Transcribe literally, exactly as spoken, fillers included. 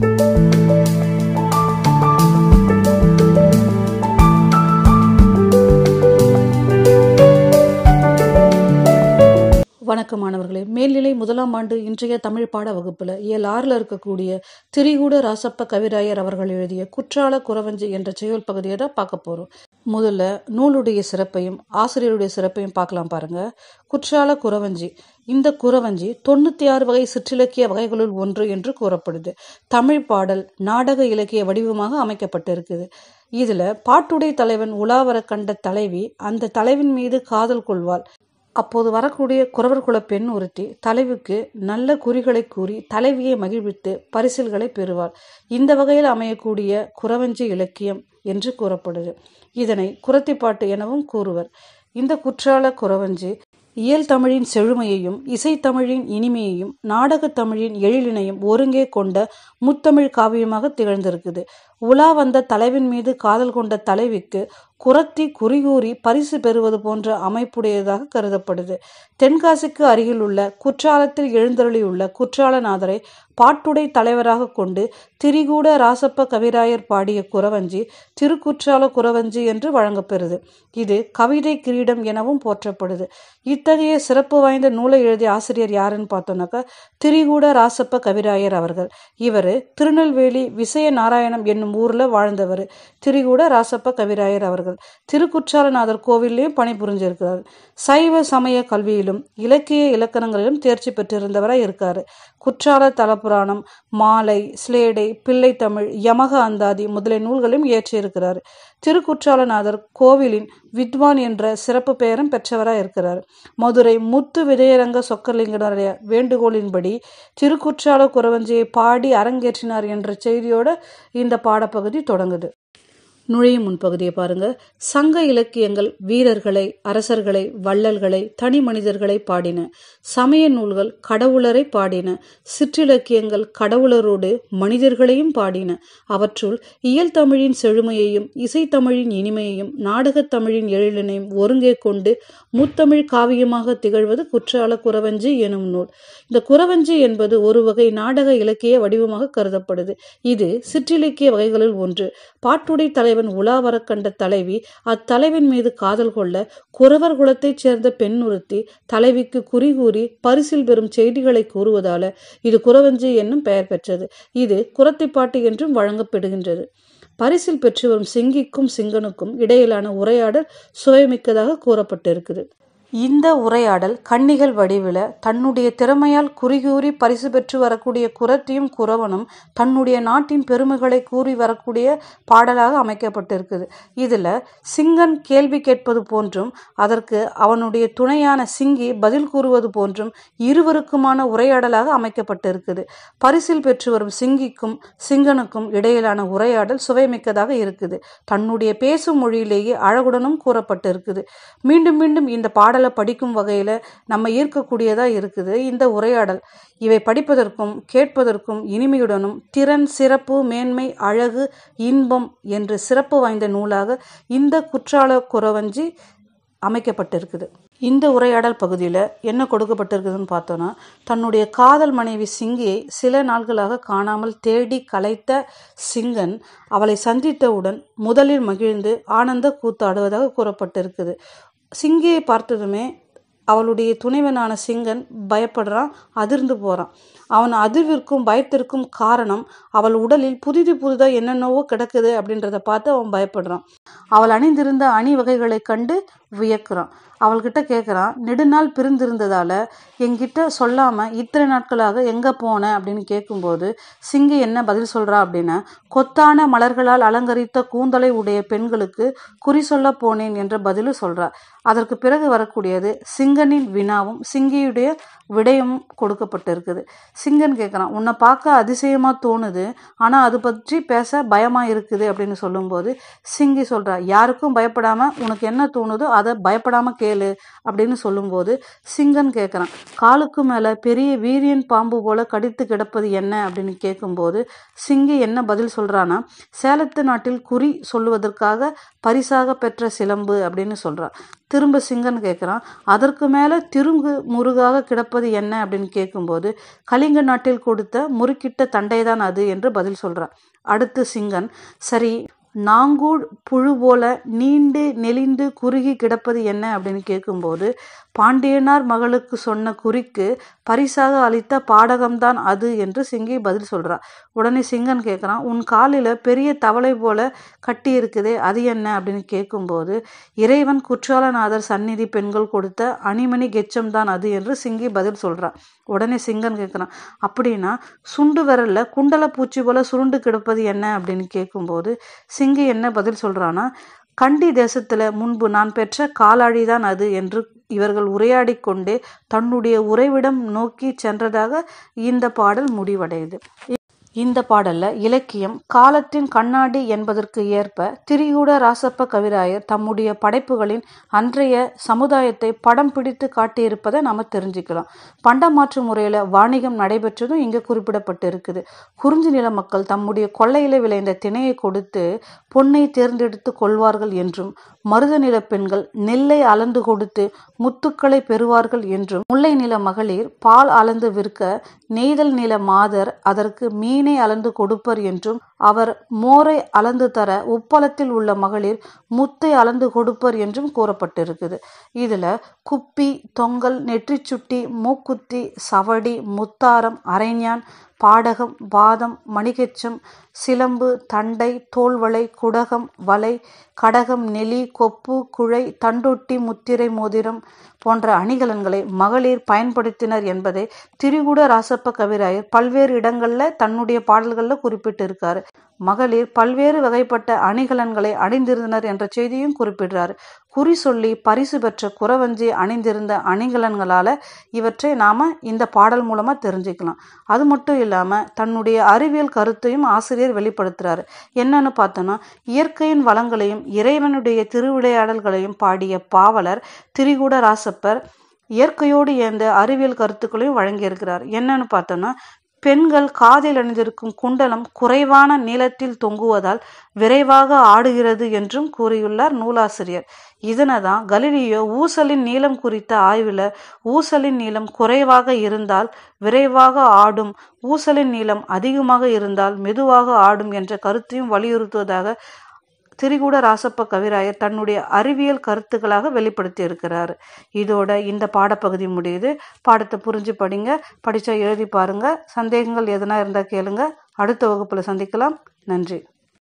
வணக்கம் மாணவர்களே, மேல்நிலை முதலாம் ஆண்டு இன்றைய தமிழ் பாட வகுப்புல இயல் ஆறுல இருக்கக்கூடிய திரிகூட ராசப்ப கவிராயர் அவர்கள் எழுதிய குற்றால குரவஞ்சி என்ற செய்யுள் பகுதியை தான் பார்க்க போறோம். முதல்ல நூலுடைய சிறப்பையும் ஆசிரியருடைய சிறப்பையும் பார்க்கலாம் பாருங்க. குற்றால குரவஞ்சி, இந்த குரவஞ்சி தொண்ணூத்தி ஆறு வகை சிற்றிலக்கிய வகைகளுள் ஒன்று என்று கூறப்படுது. தமிழ் பாடல் நாடக இலக்கிய வடிவமாக அமைக்கப்பட்டிருக்குது. இதுல பாட்டுடை தலைவன் உலாவர கண்ட தலைவி அந்த தலைவின் மீது காதல் கொள்வாள். அப்போது வரக்கூடிய குறவர் குல பெண் ஒருத்தி தலைவிக்கு நல்ல குறிகளை கூறி தலைவியை மகிழ்வித்து பரிசில்களை பெறுவாள். இந்த வகையில் அமையக்கூடிய குறவஞ்சி இலக்கியம் என்று கூறப்படுது. இதனை குறத்திப்பாட்டு எனவும் கூறுவர். இந்த குற்றால குறவஞ்சி இயல் தமிழின் செழுமையையும் இசைத்தமிழின் இனிமையையும் நாடகத் தமிழின் எழிலினையும் ஒருங்கே கொண்ட முத்தமிழ் காவியமாக திகழ்ந்திருக்குது. உலா வந்த தலைவின் மீது காதல் கொண்ட தலைவிக்கு குறத்தி குறிகூறி பரிசு பெறுவது போன்ற அமைப்புடையதாக கருதப்படுது. தென்காசிக்கு அருகில் உள்ள குற்றாலத்தில் எழுந்தருளியுள்ள குற்றாலநாதரை பாட்டுடை தலைவராக கொண்டு திரிகூட ராசப்ப கவிராயர் பாடிய குறவஞ்சி திருக்குற்றால குறவஞ்சி என்று வழங்கப்பெறுது. இது கவிதை கிரீடம் எனவும் போற்றப்படுது. இத்தகைய சிறப்பு வாய்ந்த நூலை எழுதிய ஆசிரியர் யாருன்னு பார்த்தோம்னாக்கா திரிகூட ராசப்ப கவிராயர் அவர்கள். இவர் திருநெல்வேலி விசய நாராயணம் என்னும் ஊர்ல வாழ்ந்தவர். திரிகூட ராசப்ப கவிராயர் அவர்கள் திருக்குற்றாலநாதர் கோவிலையும் பணிபுரிஞ்சிருக்கிறார். சைவ சமய கல்வியிலும் இலக்கிய இலக்கணங்களிலும் தேர்ச்சி பெற்றிருந்தவராய் இருக்காரு. குற்றால தலபுராணம், மாலை, சிலேடை, பிள்ளைத்தமிழ், யமக அந்தாதி முதலிய நூல்களையும் இயற்றியிருக்கிறார். திருக்குற்றாலநாதர் கோவிலின் வித்வான் என்ற சிறப்பு பெயரும் பெற்றவராய் இருக்கிறார். மதுரை முத்து விஜயரங்க சொக்கலிங்கனுடைய வேண்டுகோளின்படி திருக்குற்றால குறவஞ்சியை பாடி அரங்கேற்றினார் என்ற செய்தியோட இந்த பாடப்பகுதி தொடங்குது. நுழையும் முன்பகுதியை பாருங்க. சங்க இலக்கியங்கள் வீரர்களை, அரசர்களை, வள்ளல்களை, தனி மனிதர்களை பாடின. சமய நூல்கள் கடவுளரை பாடின. சிற்றிலக்கியங்கள் கடவுளரோடு மனிதர்களையும் பாடின. அவற்றுள் இயல் தமிழின் செழுமையையும் இசைத்தமிழின் இனிமையையும் நாடகத் தமிழின் எழிலினையும் ஒருங்கே கொண்டு முத்தமிழ் காவியமாக திகழ்வது குற்றால குறவஞ்சி எனும் நூல். இந்த குறவஞ்சி என்பது ஒரு வகை நாடக இலக்கிய வடிவமாக கருதப்படுது. இது சிற்றிலக்கிய வகைகளில் ஒன்று. பாட்டுடை தலைவன் உலாவர கண்ட தலைவி அத்தலைவின் மீது காதல் கொள்ள குறவர் குலத்தைச் சேர்ந்த பெண் ஒருத்தி தலைவிக்கு குறிகூறி பரிசில் பெறும் செய்திகளை கூறுவதால இது குறவஞ்சி என்னும் பெயர் பெற்றது. இது குறத்திப்பாட்டு என்றும் வழங்கப்படுகின்றது. பரிசில் பெற்று வரும் சிங்கிக்கும் சிங்கனுக்கும் இடையிலான உரையாடல் சுவைமிக்கதாக கூறப்பட்டிருக்குது. இந்த உரையாடல் கன்னிகள் வடிவில தன்னுடைய திறமையால் குறிகூறி பரிசு பெற்று வரக்கூடிய குறத்தியும் குறவனும் தன்னுடைய நாட்டின் பெருமைகளை கூறி வரக்கூடிய பாடலாக அமைக்கப்பட்டிருக்குது. இதுல சிங்கன் கேள்வி கேட்பது போன்றும் அதற்கு அவனுடைய துணையான சிங்கி பதில் கூறுவது போன்றும் இருவருக்குமான உரையாடலாக அமைக்கப்பட்டிருக்குது. பரிசில் பெற்று வரும் சிங்கிக்கும் சிங்கனுக்கும் இடையிலான உரையாடல் சுவைமிக்கதாக இருக்குது. தன்னுடைய பேசும் மொழியிலேயே அழகுடனும் கூறப்பட்டிருக்குது. மீண்டும் மீண்டும் இந்த பாடல் படிக்கும் வகையில நம்ம ஈர்க்கக்கூடியதா இருக்குது இந்த உரையாடல். இவை படிப்பதற்கும் கேட்பதற்கும் இனிமையுடனும் திறன், சிறப்பு, மேன்மை, அழகு, இன்பம் என்று சிறப்பு வாய்ந்த நூலாக இந்த குற்றால குறவஞ்சி அமைக்கப்பட்டிருக்குது. இந்த உரையாடல் பகுதியில என்ன கொடுக்கப்பட்டிருக்குதுன்னு பார்த்தோம்னா, தன்னுடைய காதல் மனைவி சிங்கியை சில நாட்களாக காணாமல் தேடி கலைத்த சிங்கன் அவளை சந்தித்தவுடன் முதலில் மகிழ்ந்து ஆனந்த கூத்தாடுவதாக கூறப்பட்டிருக்குது. சிங்கியை பார்த்ததுமே அவளுடைய துணைவனான சிங்கன் பயப்படுறான், அதிர்ந்து போறான். அவன் அதிர்விற்கும் பயத்திற்கும் காரணம் அவள் உடலில் புதிது புதிதா என்னென்னவோ கிடக்குது அப்படின்றத பார்த்து அவன் பயப்படுறான். அவள் அணிந்திருந்த அணி வகைகளை கண்டு வியக்கிறான். அவள்கிட்ட கேட்குறான், நெடுநாள் பிரிந்திருந்ததால என்கிட்ட சொல்லாம இத்தனை நாட்களாக எங்க போன அப்படின்னு கேட்கும்போது சிங்கி என்ன பதில் சொல்றா அப்படின்னா, கொத்தான மலர்களால் அலங்கரித்த கூந்தலை உடைய பெண்களுக்கு குறி சொல்ல போனேன் என்ற பதிலும் சொல்றா. அதற்கு பிறகு வரக்கூடியது சிங்கனின் வினாவும் சிங்கியுடைய விடயம் கொடுக்கப்பட்டிருக்குது. சிங்கன் கேட்குறான், உன்னை பார்க்க அதிசயமா தோணுது, ஆனா அது பற்றி பேச பயமா இருக்குது அப்படின்னு சொல்லும்போது சிங்கி சொல்றா, யாருக்கும் பயப்படாம உனக்கு என்ன தோணுதோ அதை பயப்படாம கேளு அப்படின்னு சொல்லும்போது சிங்கன் கேட்குறான், காலுக்கு மேல பெரிய வீரியன் பாம்பு போல கடித்து கிடப்பது என்ன அப்படின்னு கேட்கும்போது சிங்கி என்ன பதில் சொல்றான்னா, சேலத்து நாட்டில் குறி சொல்லுவதற்காக பரிசாக பெற்ற சிலம்பு அப்படின்னு சொல்கிறான். திரும்ப சிங்கன் கேட்குறான், அதற்கு மேலே திருங்கு முருகாக கிடப்பது என்ன அப்படின்னு கேட்கும்போது கலிங்க நாட்டில் கொடுத்த முறுக்கிட்ட தண்டைதான் அது என்று பதில் சொல்கிறான். அடுத்து சிங்கன், சரி நாங்கூழ் புழு போல நீண்டு நெளிந்து குறுகி கிடப்பது என்ன அப்படின்னு கேட்கும்போது பாண்டியனார் மகளுக்கு சொன்ன குறிக்கு பரிசாக அளித்த பாடகம்தான் அது என்று சிங்கி பதில் சொல்கிறான். உடனே சிங்கன் கேட்குறான், உன் காலில் பெரிய தவளை போல கட்டி இருக்குதே அது என்ன அப்படின்னு கேட்கும்போது இறைவன் குற்றாலநாதர் சந்நிதி பெண்கள் கொடுத்த அணிமணி கெச்சம் தான் அது என்று சிங்கி பதில் சொல்கிறான். உடனே சிங்கன் கேட்குறான், அப்படின்னா சுண்டு விரல்ல குண்டல பூச்சி போல சுருண்டு கிடப்பது என்ன அப்படின்னு கேட்கும்போது சிங்கி என்ன பதில் சொல்கிறான்னா, கண்டி தேசத்தில் முன்பு நான் பெற்ற காலாழிதான் அது என்று இவர்கள் உரையாடி கொண்டே தன்னுடைய உறைவிடம் நோக்கி சென்றதாக இந்த பாடல் முடிவடையுது. இந்த பாடல்ல இலக்கியம் காலத்தின் கண்ணாடி என்பதற்கு ஏற்ப திரிகூட ராசப்ப கவிராயர் தம்முடைய படைப்புகளின் அன்றைய சமுதாயத்தை படம் பிடித்து காட்டியிருப்பதை நாம தெரிஞ்சுக்கலாம். பண்டமாற்று முறையில் வாணிகம் நடைபெற்றதும் இங்கே குறிப்பிடப்பட்டு இருக்குது. குறிஞ்சி நில மக்கள் தம்முடைய கொள்ளையில விளைந்த திணையை கொடுத்து பொன்னை தேர்ந்தெடுத்து கொள்வார்கள் என்றும், மருத நில பெண்கள் நெல்லை அளந்து கொடுத்து முத்துக்களை பெறுவார்கள் என்றும், முல்லை நில மகளிர் பால் அளந்து விற்க நெய்தல் நில மாதர் அதற்கு மீனை அளந்து கொடுப்பர் என்றும், அவர் மோரை அளந்து தர உப்பளத்தில் உள்ள மகளிர் முத்தை அளந்து கொடுப்பர் என்றும் கூறப்பட்டிருக்குது. இதுல குப்பி, தொங்கல், நெற்றிச்சுட்டி, மூக்குத்தி, சவடி, முத்தாரம், அரைஞான், பாடகம், பாதம், மணிகெச்சம், சிலம்பு, தண்டை, தோல்வளை, குடகம், வலை, கடகம், நெளி, கொப்பு, குழை, தண்டொட்டி, முத்திரை, மோதிரம் போன்ற அணிகலன்களை மகளிர் பயன்படுத்தினர் என்பதை திரிகூட ராசப்ப கவிராயர் பல்வேறு இடங்கள்ல தன்னுடைய பாடல்கள்ல குறிப்பிட்டு இருக்காரு. மகளிர் பல்வேறு வகைப்பட்ட அணிகலன்களை அணிந்திருந்தனர் என்ற செய்தியும் குறிப்பிடுறாரு. குறி சொல்லி பரிசு பெற்ற குறவஞ்சி அணிந்திருந்த அணிகலன்களால இவற்றை நாம இந்த பாடல் மூலமா தெரிஞ்சுக்கலாம். அது மட்டும் இல்லாம தன்னுடைய அறிவியல் கருத்தையும் ஆசிரியர் வெளிப்படுத்துறாரு. என்னன்னு பார்த்தோன்னா, இயற்கையின் வளங்களையும் இறைவனுடைய திருவிளையாடல்களையும் பாடிய பாவலர் திரிகூட ராசப்பர் இயற்கையோடு இயந்த அறிவியல் கருத்துக்களையும் வழங்கியிருக்கிறார். என்னன்னு பார்த்தோன்னா, பெண்கள் காதில் அணிந்திருக்கும் குண்டலம் குறைவான நீளத்தில் தொங்குவதால் விரைவாக ஆடுகிறது என்றும் கூறியுள்ளார் நூலாசிரியர். இதனதான் கலீலியோ ஊசலின் நீளம் குறித்த ஆய்வில் ஊசலின் நீளம் குறைவாக இருந்தால் விரைவாக ஆடும், ஊசலின் நீளம் அதிகமாக இருந்தால் மெதுவாக ஆடும் என்ற கருத்தையும் வலியுறுத்துவதாக திரிகூட ராசப்ப கவிராயர் தன்னுடைய அறிவியல் கருத்துக்களாக வெளிப்படுத்தி இருக்கிறார். இதோட இந்த பாடப்பகுதி முடியுது. பாடத்தை புரிஞ்சு படிங்க, படிச்சா எழுதி பாருங்க. சந்தேகங்கள் எதனா இருந்தால் கேளுங்க. அடுத்த வகுப்புல சந்திக்கலாம். நன்றி.